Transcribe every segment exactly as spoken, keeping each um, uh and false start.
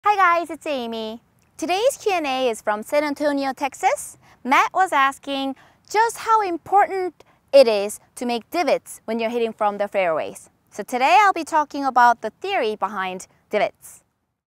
Hi guys, it's Amy. Today's Q and A is from San Antonio, Texas. Matt was asking just how important it is to make divots when you're hitting from the fairways. So today I'll be talking about the theory behind divots.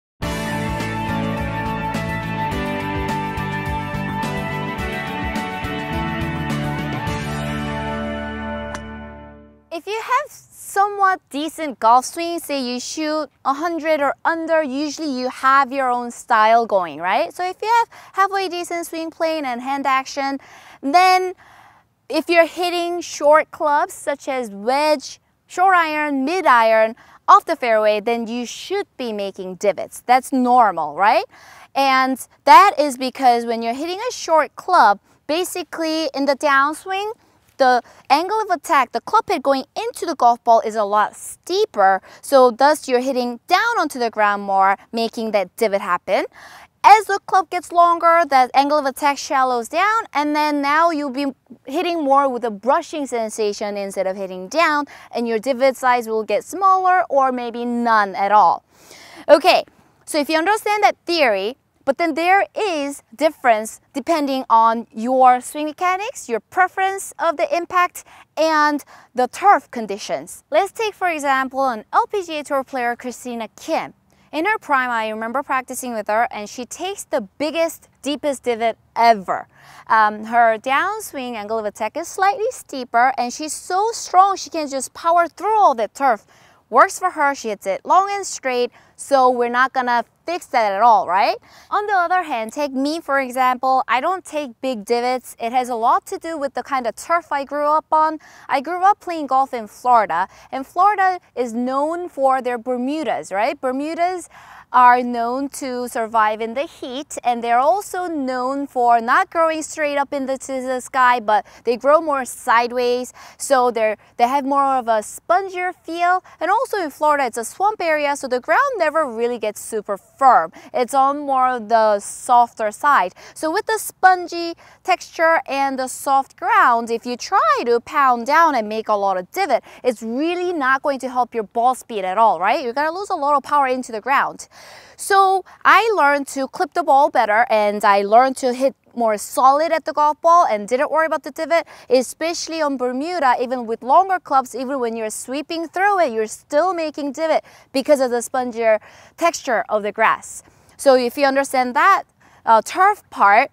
If you have somewhat decent golf swing, say you shoot one hundred or under, usually you have your own style going, right? So if you have halfway decent swing plane and hand action, then if you're hitting short clubs such as wedge, short iron, mid iron off the fairway, then you should be making divots. That's normal, right? And that is because when you're hitting a short club, basically in the downswing, the angle of attack, the club head going into the golf ball is a lot steeper, so thus you're hitting down onto the ground more, making that divot happen. As the club gets longer, that angle of attack shallows down, and then now you'll be hitting more with a brushing sensation instead of hitting down, and your divot size will get smaller or maybe none at all. Okay, so if you understand that theory, but then there is difference depending on your swing mechanics, your preference of the impact, and the turf conditions. Let's take, for example, an L P G A Tour player, Christina Kim. In her prime, I remember practicing with her, and she takes the biggest, deepest divot ever. Um, her downswing angle of attack is slightly steeper, and she's so strong she can just power through all that turf. Works for her, she hits it long and straight, so we're not gonna fix that at all, right? On the other hand, take me for example, I don't take big divots. It has a lot to do with the kind of turf I grew up on. I grew up playing golf in Florida, and Florida is known for their Bermudas, right? Bermudas are known to survive in the heat, and they're also known for not growing straight up into the sky, but they grow more sideways, so they're they have more of a spongier feel. And also in Florida, it's a swamp area, so the ground never really gets super firm. It's on more of the softer side. So with the spongy texture and the soft ground, if you try to pound down and make a lot of divot, it's really not going to help your ball speed at all, right? You're gonna lose a lot of power into the ground. So I learned to clip the ball better, and I learned to hit more solid at the golf ball and didn't worry about the divot, especially on Bermuda. Even with longer clubs, even when you're sweeping through it, you're still making divot because of the spongier texture of the grass. So if you understand that uh, turf part,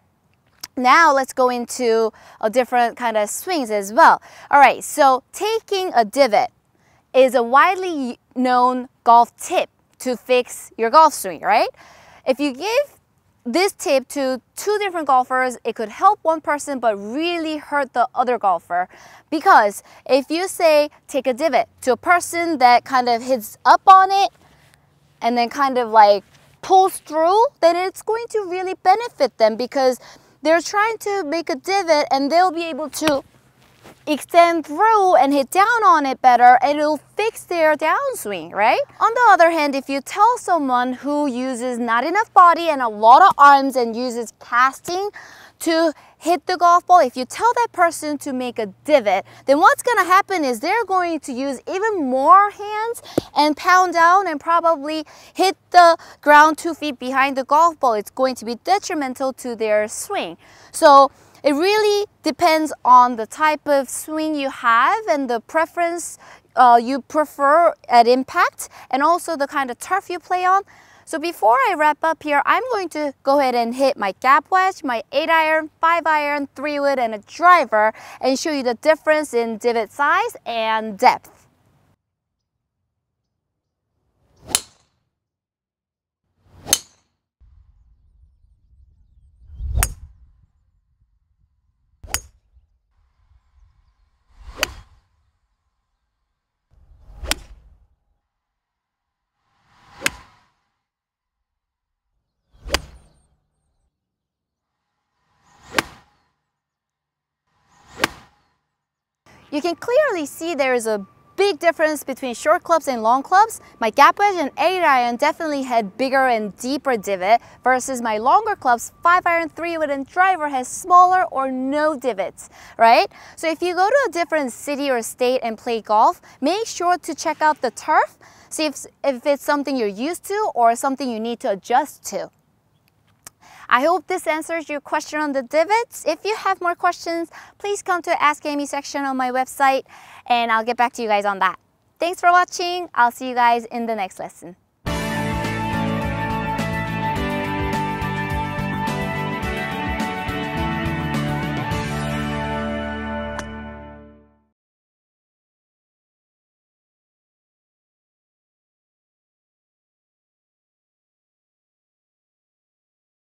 now let's go into a different kind of swings as well. All right, so taking a divot is a widely known golf tip to fix your golf swing, right? If you give this tip to two different golfers, it could help one person but really hurt the other golfer. Because if you say take a divot to a person that kind of hits up on it and then kind of like pulls through, then it's going to really benefit them because they're trying to make a divot and they'll be able to extend through and hit down on it better, and it'll fix their downswing, right? On the other hand, if you tell someone who uses not enough body and a lot of arms and uses casting to hit the golf ball, if you tell that person to make a divot, then what's gonna happen is they're going to use even more hands and pound down and probably hit the ground two feet behind the golf ball. It's going to be detrimental to their swing. So it really depends on the type of swing you have and the preference uh, you prefer at impact, and also the kind of turf you play on. So before I wrap up here, I'm going to go ahead and hit my gap wedge, my eight iron, five iron, three wood, and a driver, and show you the difference in divot size and depth. You can clearly see there is a big difference between short clubs and long clubs. My gap wedge and eight iron definitely had bigger and deeper divot versus my longer clubs, five iron, three wood, and driver has smaller or no divots, right? So if you go to a different city or state and play golf, make sure to check out the turf, See if, if it's something you're used to or something you need to adjust to. I hope this answers your question on the divots. If you have more questions, please come to the Ask Aimee section on my website and I'll get back to you guys on that. Thanks for watching. I'll see you guys in the next lesson.